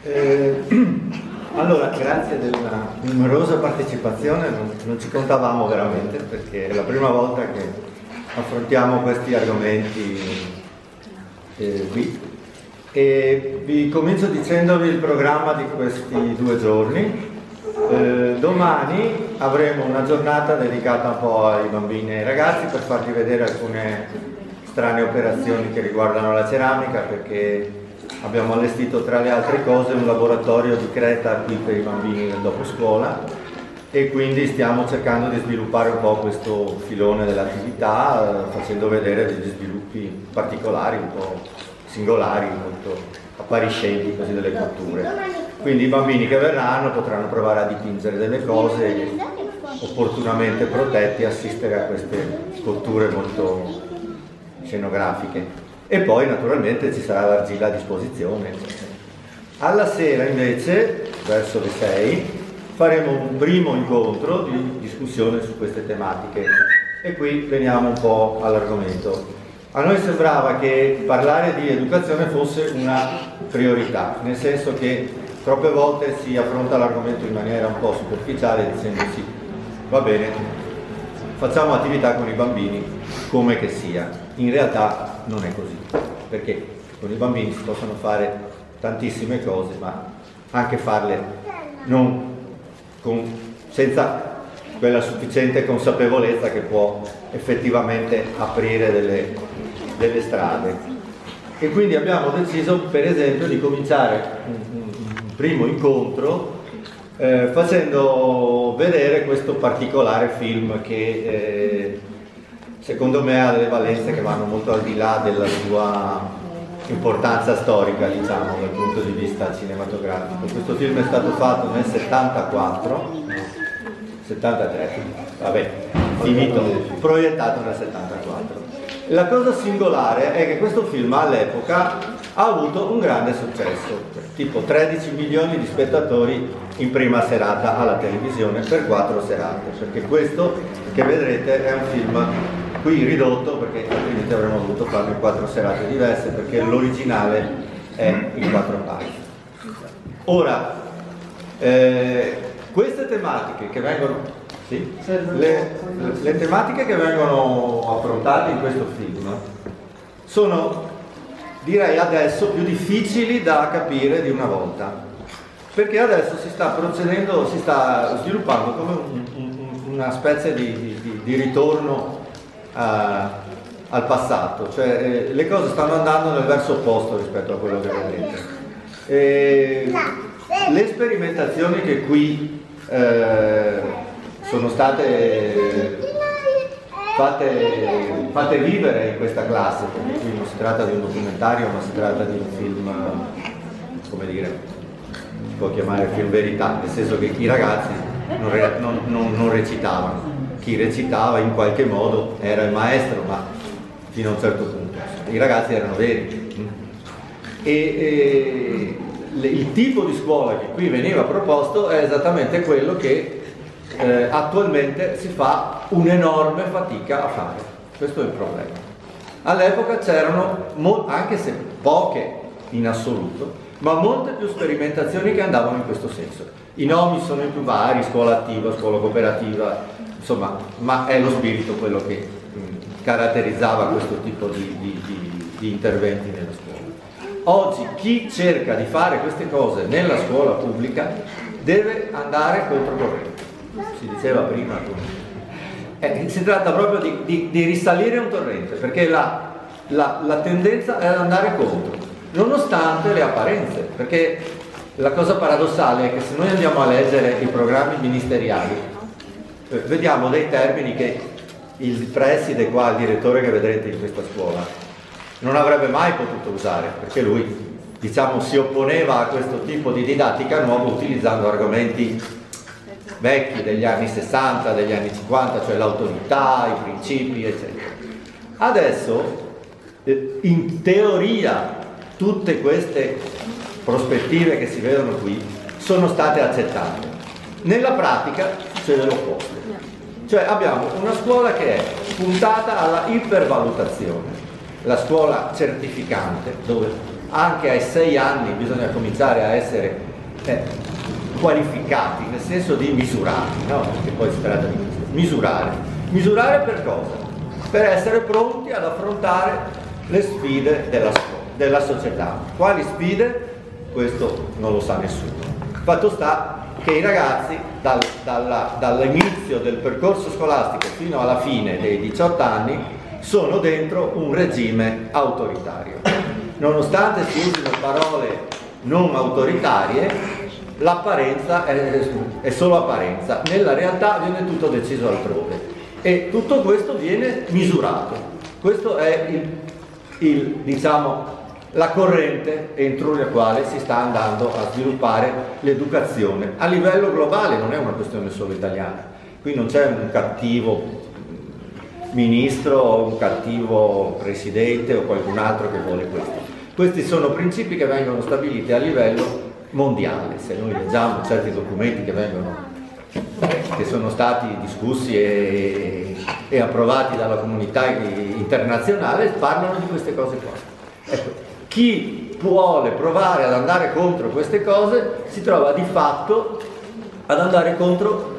Allora, grazie della numerosa partecipazione, non ci contavamo veramente, perché è la prima volta che affrontiamo questi argomenti qui. E vi comincio dicendovi il programma di questi 2 giorni. Domani avremo una giornata dedicata un po' ai bambini e ai ragazzi per farvi vedere alcune strane operazioni che riguardano la ceramica, perché abbiamo allestito tra le altre cose un laboratorio di Creta qui per i bambini del dopo scuola e quindi stiamo cercando di sviluppare un po' questo filone dell'attività, facendo vedere degli sviluppi particolari, un po' singolari, molto appariscenti così delle cotture. Quindi i bambini che verranno potranno provare a dipingere delle cose e, opportunamente protetti, assistere a queste cotture molto scenografiche. E poi naturalmente ci sarà l'argilla a disposizione, eccetera. Alla sera invece, verso le 6, faremo un primo incontro di discussione su queste tematiche e qui veniamo un po' all'argomento. A noi sembrava che parlare di educazione fosse una priorità, nel senso che troppe volte si affronta l'argomento in maniera un po' superficiale dicendo sì, va bene, facciamo attività con i bambini come che sia. In realtà non è così, perché con i bambini si possono fare tantissime cose, ma anche farle senza quella sufficiente consapevolezza che può effettivamente aprire delle strade. E quindi abbiamo deciso, per esempio, di cominciare un primo incontro facendo vedere questo particolare film che secondo me ha delle valenze che vanno molto al di là della sua importanza storica, diciamo, dal punto di vista cinematografico. Questo film è stato fatto nel 73, vabbè, finito, proiettato nel 74. La cosa singolare è che questo film all'epoca ha avuto un grande successo, tipo 13 milioni di spettatori in prima serata alla televisione per 4 serate, perché questo che vedrete è un film qui ridotto, perché altrimenti avremmo dovuto farlo in 4 serate diverse, perché l'originale è in 4 parti. Ora, queste tematiche che vengono, sì, le tematiche che vengono affrontate in questo film sono, direi adesso, più difficili da capire di una volta, perché adesso si sta procedendo, si sta sviluppando come una specie di ritorno al passato, cioè le cose stanno andando nel verso opposto rispetto a quello che vedete. Le sperimentazioni che qui sono state fatte vivere in questa classe, perché qui non si tratta di un documentario, ma si tratta di un film, come dire, si può chiamare film verità, nel senso che i ragazzi non recitavano. Chi recitava in qualche modo era il maestro, ma fino a un certo punto. I ragazzi erano veri. Il tipo di scuola che qui veniva proposto è esattamente quello che attualmente si fa un'enorme fatica a fare. Questo è il problema. All'epoca c'erano, anche se poche in assoluto, ma molte più sperimentazioni che andavano in questo senso. I nomi sono i più vari, scuola attiva, scuola cooperativa, insomma, ma è lo spirito quello che caratterizzava questo tipo di interventi nella scuola. Oggi chi cerca di fare queste cose nella scuola pubblica deve andare controcorrente. Si diceva prima, si tratta proprio di risalire un torrente, perché la tendenza è ad andare contro, nonostante le apparenze, perché la cosa paradossale è che se noi andiamo a leggere i programmi ministeriali vediamo dei termini che il preside qua, il direttore che vedrete in questa scuola, non avrebbe mai potuto usare, perché lui, diciamo, si opponeva a questo tipo di didattica nuova utilizzando argomenti vecchi degli anni 60, degli anni 50, cioè l'autorità, i principi, eccetera. Adesso, in teoria, tutte queste prospettive che si vedono qui sono state accettate. Nella pratica succede l'opposto. Cioè abbiamo una scuola che è puntata alla ipervalutazione, la scuola certificante, dove anche ai 6 anni bisogna cominciare a essere qualificati, nel senso di misurati, no? Perché poi si tratta di misurare. Misurare per cosa? Per essere pronti ad affrontare le sfide della società. Quali sfide? Questo non lo sa nessuno. Fatto sta che i ragazzi dall'inizio del percorso scolastico fino alla fine dei 18 anni sono dentro un regime autoritario. Nonostante si usino parole non autoritarie, l'apparenza è solo apparenza, nella realtà viene tutto deciso altrove e tutto questo viene misurato. Questo è diciamo, la corrente entro la quale si sta andando a sviluppare l'educazione a livello globale, non è una questione solo italiana. Qui non c'è un cattivo ministro o un cattivo presidente o qualcun altro che vuole questo. Questi sono principi che vengono stabiliti a livello mondiale. Se noi leggiamo certi documenti che sono stati discussi e approvati dalla comunità internazionale, parlano di queste cose qua. Ecco, chi vuole provare ad andare contro queste cose si trova di fatto ad andare contro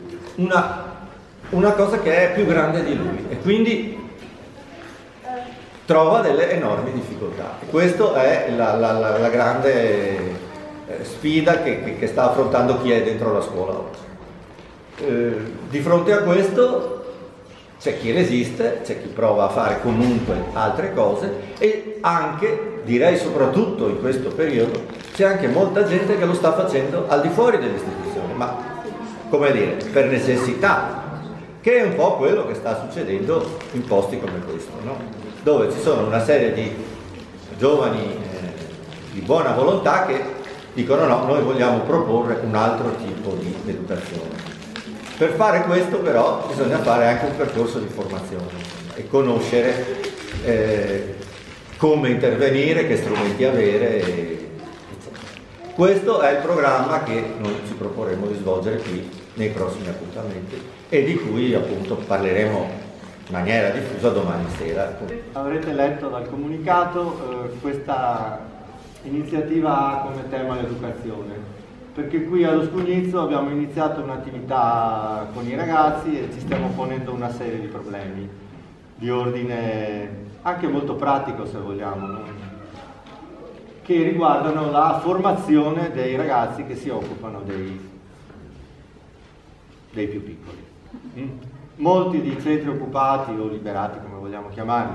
una cosa che è più grande di lui e quindi trova delle enormi difficoltà. Questa è la grande sfida che sta affrontando chi è dentro la scuola oggi. Di fronte a questo c'è chi resiste, c'è chi prova a fare comunque altre cose e anche, direi soprattutto in questo periodo, c'è anche molta gente che lo sta facendo al di fuori delle istituzioni, ma come dire, per necessità, che è un po' quello che sta succedendo in posti come questo, no? Dove ci sono una serie di giovani di buona volontà che dicono no, noi vogliamo proporre un altro tipo di educazione. Per fare questo però bisogna fare anche un percorso di formazione e conoscere come intervenire, che strumenti avere, eccetera. Questo è il programma che noi ci proporremo di svolgere qui nei prossimi appuntamenti e di cui appunto parleremo in maniera diffusa domani sera. Avrete letto dal comunicato, questa iniziativa ha come tema l'educazione. Perché qui allo Scugnizzo abbiamo iniziato un'attività con i ragazzi e ci stiamo ponendo una serie di problemi di ordine anche molto pratico, se vogliamo, no? Che riguardano la formazione dei ragazzi che si occupano dei più piccoli. Molti di centri occupati o liberati, come vogliamo chiamarli,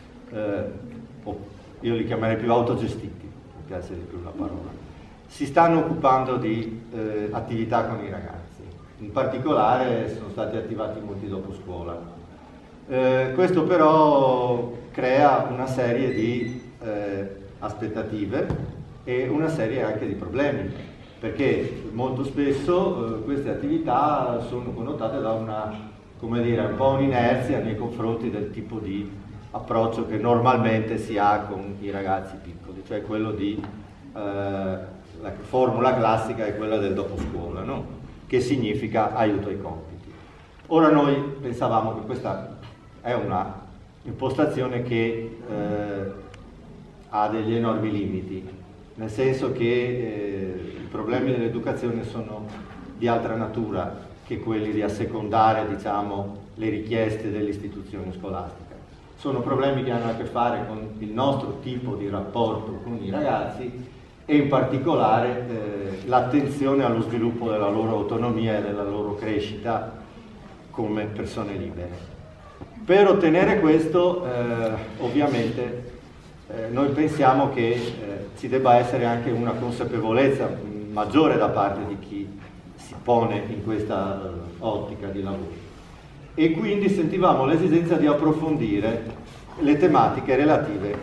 io li chiamerei più autogestiti, mi piace di più la parola, si stanno occupando di attività con i ragazzi. In particolare sono stati attivati molti dopo scuola. Questo però crea una serie di aspettative e una serie anche di problemi, perché molto spesso queste attività sono connotate da un po' un'inerzia nei confronti del tipo di approccio che normalmente si ha con i ragazzi piccoli, cioè quello di la formula classica è quella del dopo scuola, no? Che significa aiuto ai compiti. Ora noi pensavamo che questa è una impostazione che ha degli enormi limiti, nel senso che i problemi dell'educazione sono di altra natura che quelli di assecondare, diciamo, le richieste dell'istituzione scolastica. Sono problemi che hanno a che fare con il nostro tipo di rapporto con i ragazzi e in particolare l'attenzione allo sviluppo della loro autonomia e della loro crescita come persone libere. Per ottenere questo, ovviamente, noi pensiamo che ci debba essere anche una consapevolezza maggiore da parte di chi si pone in questa ottica di lavoro. E quindi sentivamo l'esigenza di approfondire le tematiche relative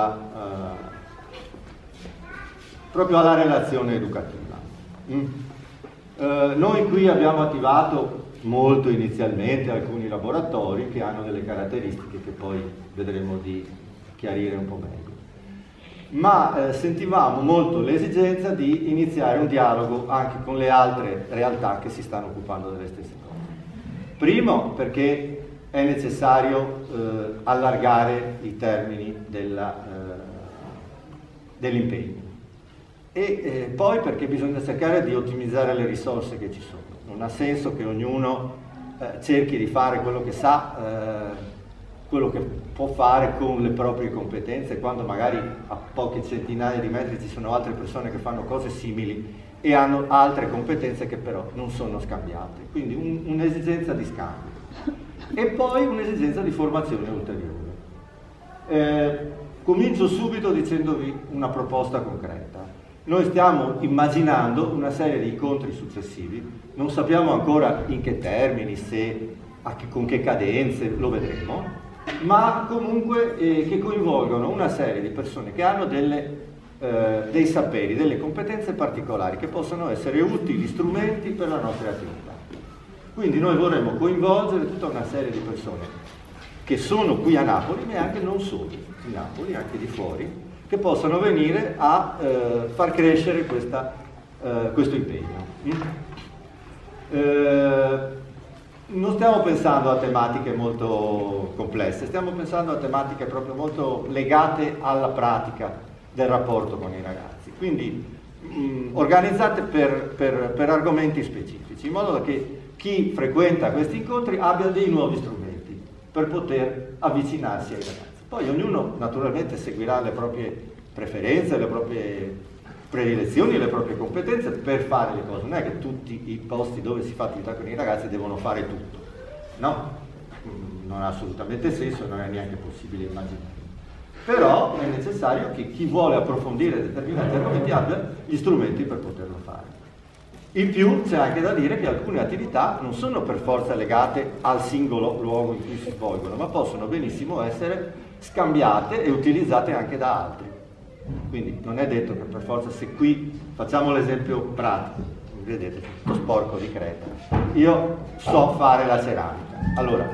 proprio alla relazione educativa. Noi qui abbiamo attivato molto inizialmente alcuni laboratori che hanno delle caratteristiche che poi vedremo di chiarire un po' meglio. Ma sentivamo molto l'esigenza di iniziare un dialogo anche con le altre realtà che si stanno occupando delle stesse cose. Primo, perché è necessario allargare i termini dell'impegno. E poi perché bisogna cercare di ottimizzare le risorse che ci sono. Non ha senso che ognuno cerchi di fare quello che sa, quello che può fare con le proprie competenze, quando magari a poche centinaia di metri ci sono altre persone che fanno cose simili e hanno altre competenze che però non sono scambiate. Quindi un'esigenza di scambio. E poi un'esigenza di formazione ulteriore. Comincio subito dicendovi una proposta concreta. Noi stiamo immaginando una serie di incontri successivi, non sappiamo ancora in che termini, con che cadenze, lo vedremo, ma comunque che coinvolgono una serie di persone che hanno dei saperi, delle competenze particolari che possono essere utili strumenti per la nostra attività. Quindi noi vorremmo coinvolgere tutta una serie di persone che sono qui a Napoli, ma anche non solo di Napoli, anche di fuori, che possano venire a far crescere questo impegno. Non stiamo pensando a tematiche molto complesse, stiamo pensando a tematiche proprio molto legate alla pratica del rapporto con i ragazzi, quindi organizzate per argomenti specifici, in modo che chi frequenta questi incontri abbia dei nuovi strumenti per poter avvicinarsi ai ragazzi. Poi ognuno naturalmente seguirà le proprie preferenze, le proprie predilezioni, le proprie competenze per fare le cose. Non è che tutti i posti dove si fa attività con i ragazzi devono fare tutto, no? Non ha assolutamente senso, non è neanche possibile immaginare. Però è necessario che chi vuole approfondire determinati argomenti abbia gli strumenti per poterlo fare. In più c'è anche da dire che alcune attività non sono per forza legate al singolo luogo in cui si svolgono, ma possono benissimo essere scambiate e utilizzate anche da altri. Quindi non è detto che per forza, se qui facciamo l'esempio pratico, vedete, tutto sporco di creta, io so fare la ceramica, allora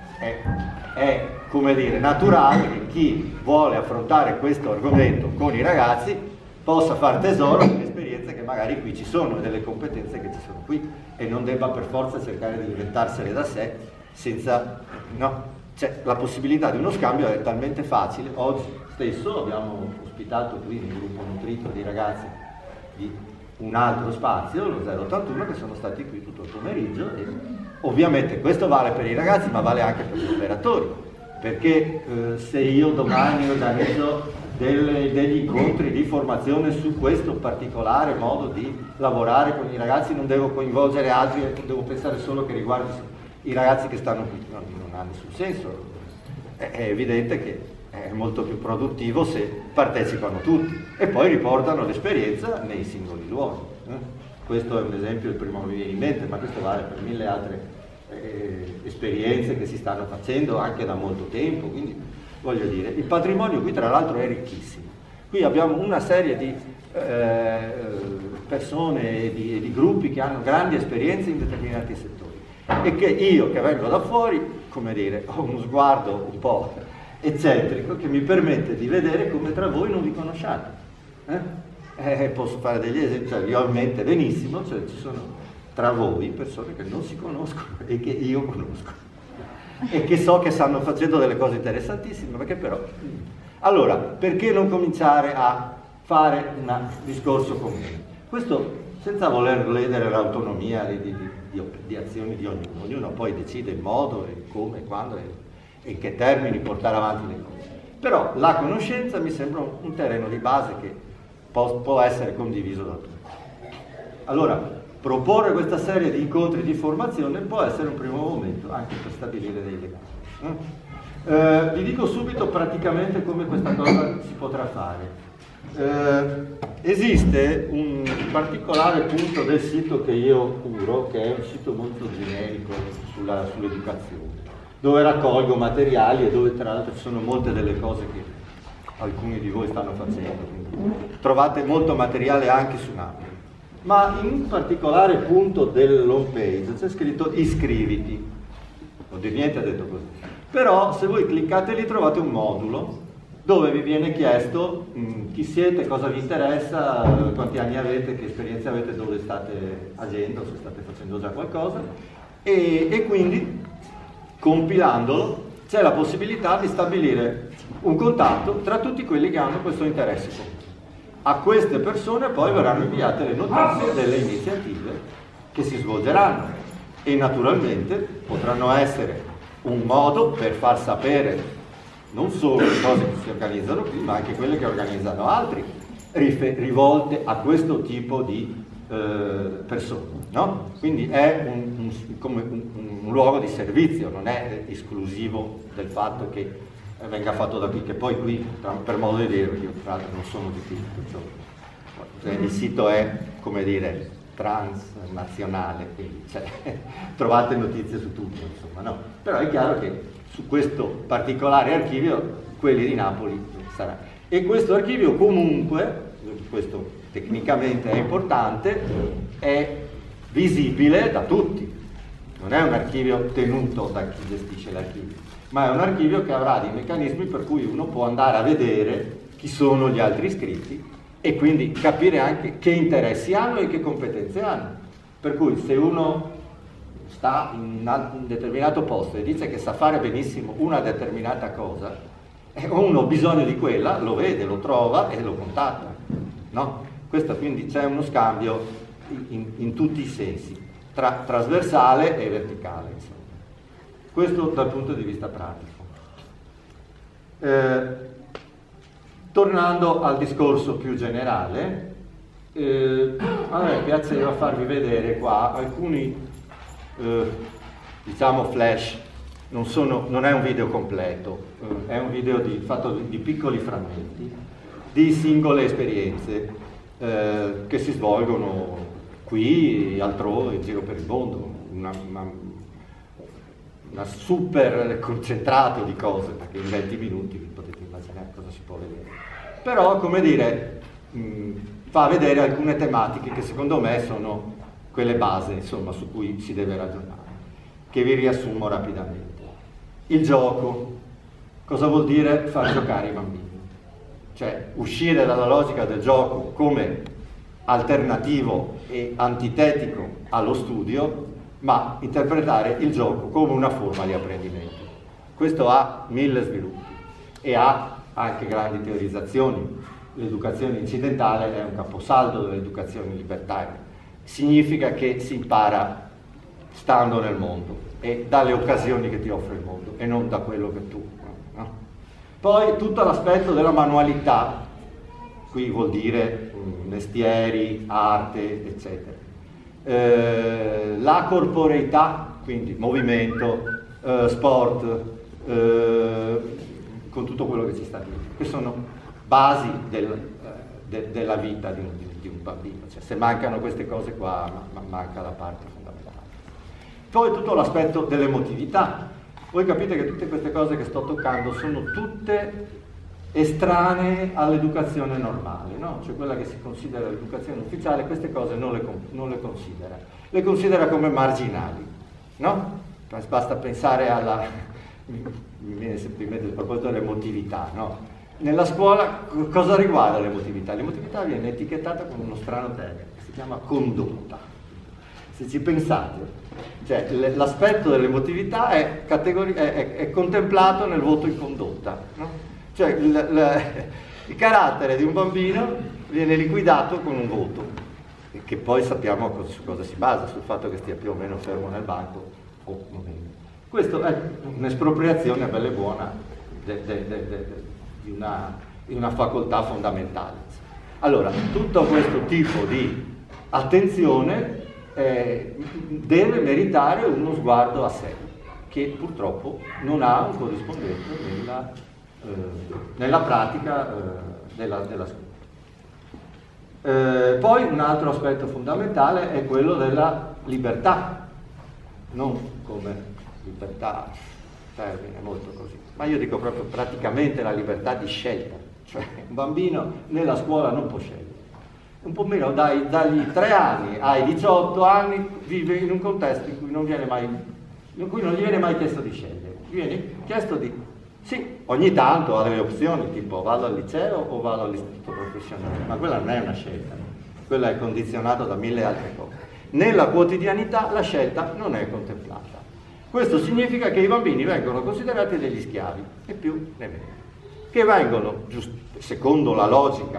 è come dire naturale che chi vuole affrontare questo argomento con i ragazzi possa far tesoro delle esperienze che magari qui ci sono e delle competenze che ci sono qui, e non debba per forza cercare di inventarsele da sé senza, no? Cioè, la possibilità di uno scambio è talmente facile. Oggi stesso abbiamo ospitato qui un gruppo nutrito di ragazzi di un altro spazio, lo 081, che sono stati qui tutto il pomeriggio, e ovviamente questo vale per i ragazzi ma vale anche per gli operatori, perché se io domani organizzo degli incontri di formazione su questo particolare modo di lavorare con i ragazzi, non devo coinvolgere altri, devo pensare solo che riguardi i ragazzi che stanno qui, non ha nessun senso. È evidente che è molto più produttivo se partecipano tutti e poi riportano l'esperienza nei singoli luoghi. Questo è un esempio, il primo che mi viene in mente, ma questo vale per mille altre esperienze che si stanno facendo anche da molto tempo. Quindi voglio dire, il patrimonio qui tra l'altro è ricchissimo. Qui abbiamo una serie di persone e di gruppi che hanno grandi esperienze in determinati settori, e che io, che vengo da fuori, come dire, ho uno sguardo un po' eccentrico che mi permette di vedere come tra voi non vi conosciate. Posso fare degli esempi, cioè vi ho in mente benissimo, cioè ci sono tra voi persone che non si conoscono e che io conosco e che so che stanno facendo delle cose interessantissime, perché però... Allora, perché non cominciare a fare un discorso comune? Questo senza voler ledere l'autonomia di azioni di ognuno. Ognuno poi decide il modo, e come, quando e in che termini portare avanti le cose. Però la conoscenza mi sembra un terreno di base che può essere condiviso da tutti. Allora, proporre questa serie di incontri di formazione può essere un primo momento anche per stabilire dei legami. Vi dico subito praticamente come questa cosa si potrà fare. Esiste un particolare punto del sito che io curo, che è un sito molto generico sull'educazione, dove raccolgo materiali e dove tra l'altro ci sono molte delle cose che alcuni di voi stanno facendo, quindi trovate molto materiale anche su Napoli. Ma in un particolare punto dell'home page c'è scritto iscriviti, non di niente ha detto così, però se voi cliccate lì trovate un modulo dove vi viene chiesto chi siete, cosa vi interessa, quanti anni avete, che esperienze avete, dove state agendo, se state facendo già qualcosa, e quindi compilandolo c'è la possibilità di stabilire un contatto tra tutti quelli che hanno questo interesse comune. A queste persone poi verranno inviate le notizie delle iniziative che si svolgeranno e naturalmente potranno essere un modo per far sapere non solo le cose che si organizzano qui, ma anche quelle che organizzano altri, rivolte a questo tipo di persone, no? Quindi è come un luogo di servizio, non è esclusivo del fatto che venga fatto da qui, che poi qui, per modo di dire, io tra l'altro non sono di qui, perciò, il sito è, come dire, transnazionale, quindi trovate notizie su tutto, insomma, no? Però è chiaro che su questo particolare archivio, quelli di Napoli sarà. E questo archivio comunque, questo tecnicamente è importante, è visibile da tutti, non è un archivio tenuto da chi gestisce l'archivio, ma è un archivio che avrà dei meccanismi per cui uno può andare a vedere chi sono gli altri iscritti e quindi capire anche che interessi hanno e che competenze hanno. Per cui se uno sta in un determinato posto e dice che sa fare benissimo una determinata cosa, e uno ha bisogno di quella, lo vede, lo trova e lo contatta, no? Questo quindi c'è uno scambio in tutti i sensi, trasversale e verticale, insomma. Questo dal punto di vista pratico. Tornando al discorso più generale, a me piaceva farvi vedere qua alcuni, diciamo, flash. Non è un video completo, è un video fatto di piccoli frammenti, di singole esperienze che si svolgono qui, altrove, in giro per il mondo. Una super concentrato di cose, perché in 20 minuti vi potete immaginare cosa si può vedere. Però, come dire, fa vedere alcune tematiche che secondo me sono quelle base, insomma, su cui si deve ragionare, che vi riassumo rapidamente. Il gioco. Cosa vuol dire far giocare i bambini? Cioè, uscire dalla logica del gioco come alternativo e antitetico allo studio, ma interpretare il gioco come una forma di apprendimento. Questo ha 1000 sviluppi e ha anche grandi teorizzazioni. L'educazione incidentale è un caposaldo dell'educazione libertaria. Significa che si impara stando nel mondo e dalle occasioni che ti offre il mondo e non da quello che tu, no? Poi tutto l'aspetto della manualità, qui vuol dire mestieri, arte, eccetera. La corporeità, quindi movimento, sport, con tutto quello che ci sta dietro, che sono basi della vita di un bambino. Cioè, se mancano queste cose qua, manca la parte fondamentale. Poi tutto l'aspetto dell'emotività. Voi capite che tutte queste cose che sto toccando sono tutte estranee all'educazione normale, no? Cioè quella che si considera l'educazione ufficiale, queste cose non le considera, le considera come marginali, no? Basta pensare alla, mi viene sempre in mente il proposito dell'emotività, no? Nella scuola cosa riguarda l'emotività? L'emotività viene etichettata con uno strano termine, che si chiama condotta. Se ci pensate, cioè l'aspetto dell'emotività è contemplato nel voto in condotta, no? Cioè il carattere di un bambino viene liquidato con un voto, che poi sappiamo su cosa si basa, sul fatto che stia più o meno fermo nel banco o meno. Questo è un'espropriazione bella e buona di una facoltà fondamentale. Allora, tutto questo tipo di attenzione deve meritare uno sguardo a sé, che purtroppo non ha un corrispondente nella pratica della scuola. Poi un altro aspetto fondamentale è quello della libertà, non come libertà, termine molto così, ma io dico proprio praticamente la libertà di scelta, cioè un bambino nella scuola non può scegliere. Un po' meno, dagli 3 anni ai 18 anni vive in un contesto in cui non gli viene mai chiesto di scegliere, gli viene chiesto di sì, ogni tanto ha delle opzioni, tipo vado al liceo o vado all'istituto professionale, ma quella non è una scelta, quella è condizionata da 1000 altre cose. Nella quotidianità la scelta non è contemplata. Questo significa che i bambini vengono considerati degli schiavi, e più né meno, che vengono, secondo la logica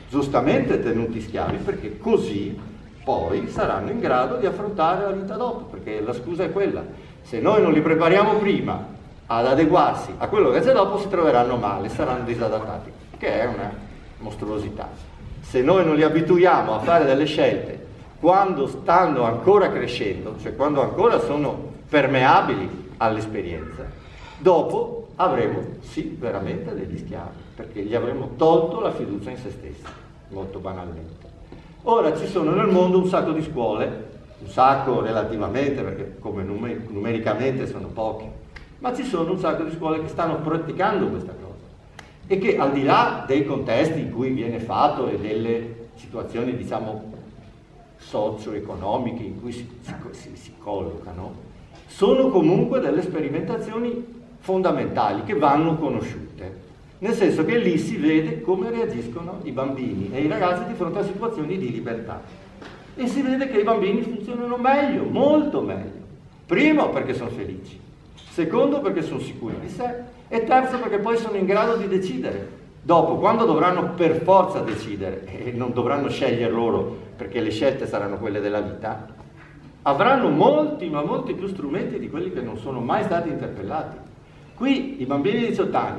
giustamente tenuti schiavi, perché così poi saranno in grado di affrontare la vita dopo, perché la scusa è quella: se noi non li prepariamo prima ad adeguarsi a quello che c'è dopo, si troveranno male, saranno disadattati, che è una mostruosità. Se noi non li abituiamo a fare delle scelte quando stanno ancora crescendo, cioè quando ancora sono permeabili all'esperienza, dopo avremo sì veramente degli schiavi, perché gli avremo tolto la fiducia in se stessi, molto banalmente. Ora ci sono nel mondo un sacco di scuole, un sacco relativamente, perché come numericamente sono poche, ma ci sono un sacco di scuole che stanno praticando questa cosa e che, al di là dei contesti in cui viene fatto e delle situazioni, diciamo, socio-economiche in cui si collocano, sono comunque delle sperimentazioni fondamentali che vanno conosciute, nel senso che lì si vede come reagiscono i bambini e i ragazzi di fronte a situazioni di libertà, e si vede che i bambini funzionano meglio, molto meglio. Primo, perché sono felici; secondo, perché sono sicuri di sé; e terzo, perché poi sono in grado di decidere. Dopo, quando dovranno per forza decidere, e non dovranno scegliere loro, perché le scelte saranno quelle della vita, avranno molti, ma molti più strumenti di quelli che non sono mai stati interpellati. Qui i bambini di 18 anni,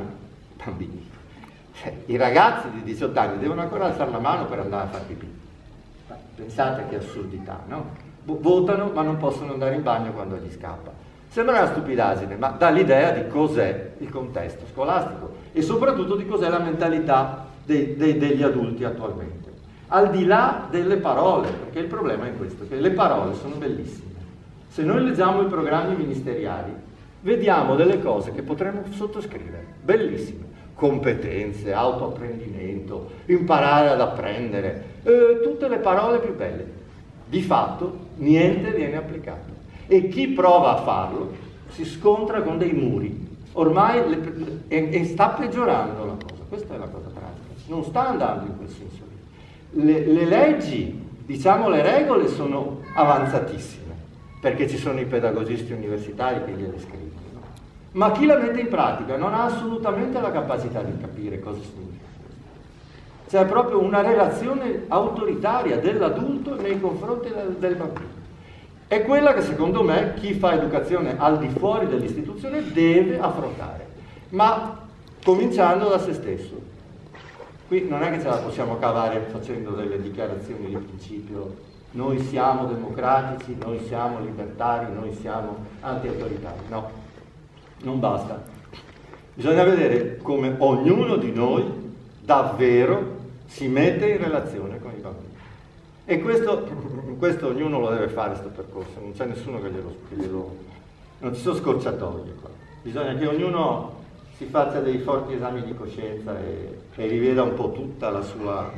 i ragazzi di 18 anni devono ancora alzare la mano per andare a fare pipì. Pensate che assurdità, no? Votano, ma non possono andare in bagno quando gli scappa. Sembra una stupidaggine, ma dà l'idea di cos'è il contesto scolastico e soprattutto di cos'è la mentalità degli adulti attualmente. Al di là delle parole, perché il problema è questo, che le parole sono bellissime. Se noi leggiamo i programmi ministeriali, vediamo delle cose che potremmo sottoscrivere, bellissime: competenze, autoapprendimento, imparare ad apprendere, tutte le parole più belle. Di fatto niente viene applicato. E chi prova a farlo si scontra con dei muri. Ormai e sta peggiorando la cosa. Questa è la cosa pratica. Non sta andando in quel senso lì. Le leggi, diciamo le regole, sono avanzatissime, perché ci sono i pedagogisti universitari che gliele scrivono. Ma chi la mette in pratica non ha assolutamente la capacità di capire cosa significa. C'è proprio una relazione autoritaria dell'adulto nei confronti del bambino. È quella che secondo me chi fa educazione al di fuori dell'istituzione deve affrontare, ma cominciando da se stesso. Qui non è che ce la possiamo cavare facendo delle dichiarazioni di principio: noi siamo democratici, noi siamo libertari, noi siamo anti-autoritari. No, non basta. Bisogna vedere come ognuno di noi davvero si mette in relazione con i bambini. E questo ognuno lo deve fare, questo percorso, non c'è nessuno che glielo non ci sono scorciatoie qua. Bisogna che ognuno si faccia dei forti esami di coscienza e riveda un po' tutta la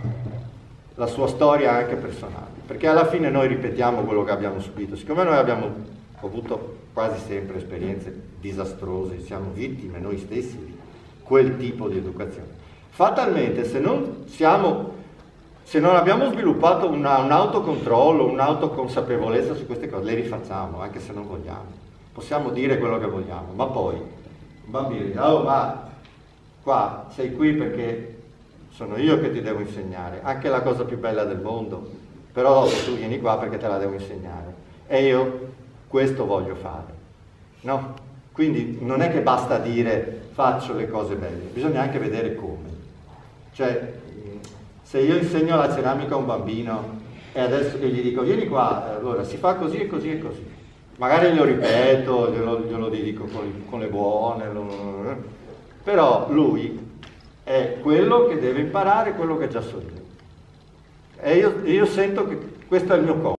sua storia anche personale, perché alla fine noi ripetiamo quello che abbiamo subito. Siccome noi abbiamo avuto quasi sempre esperienze disastrose, siamo vittime noi stessi di quel tipo di educazione, fatalmente se non abbiamo sviluppato un autocontrollo, un'autoconsapevolezza su queste cose, le rifacciamo, anche se non vogliamo. Possiamo dire quello che vogliamo, ma poi i bambini dicono: oh, ma qua sei qui perché sono io che ti devo insegnare, anche la cosa più bella del mondo, però dopo tu vieni qua perché te la devo insegnare, e io questo voglio fare, no? Quindi non è che basta dire faccio le cose belle, bisogna anche vedere come. Cioè, se io insegno la ceramica a un bambino e adesso gli dico vieni qua, allora si fa così e così e così, magari glielo ripeto, glielo dico con le buone, però lui è quello che deve imparare quello che già so io. E io sento che questo è il mio compito.